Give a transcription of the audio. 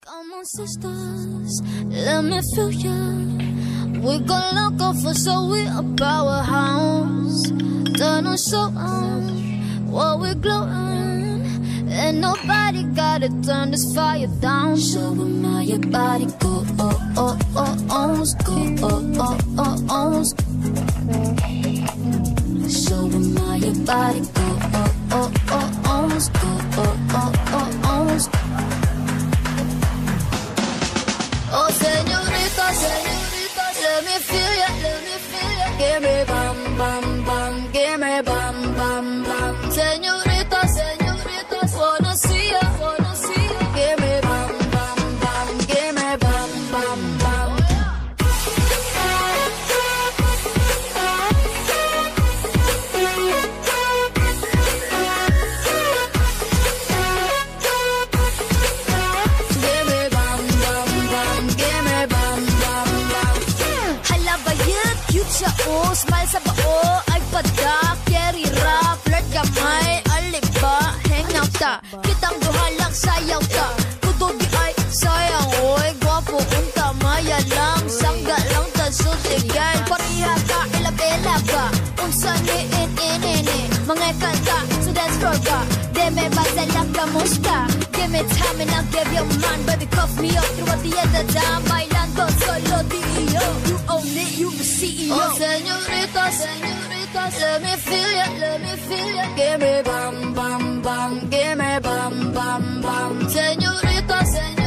Come on, sisters, let me feel ya. We gon' lock off us, so we a powerhouse. Done on so while we glowing. And nobody gotta turn this fire down. Show 'em how your body go, oh, oh, oh, oh, go, oh, oh, oh, oh. Show 'em how your body go, oh, oh, oh, oh, go, oh, oh, oh, oh. Oh, señorita, señorita, let me feel ya, let me feel ya. Give me bam, bam, bam, give me bam, bam, bam. Señorita, señorita, wanna see ya, wanna see ya. Give me bam, bam, bam, give me bam, bam, bam. Smile sa bao, ay padak, carry rap, flirt gamay, aliba, hang out ta. Kitang duhalak, sayaw ta. Kudogi ay sayang, oy, gwapo, unta, maya lang. Sangga lang ta, sutigay. Pariha ka, ilabela ka. Unsa ni in, mga kanta, so dance floor ka. Deme basa lang ka, musta. Give me time and I'll give you mine. Baby, cuff me up through at the end of time. Bailando solo, D.E.O. You own it, you the CEO. Oh, señorita, señorita, let me feel ya, let me feel ya. Give me bam, bam, bam, give me bam, bam, bam. Señorita, señorita.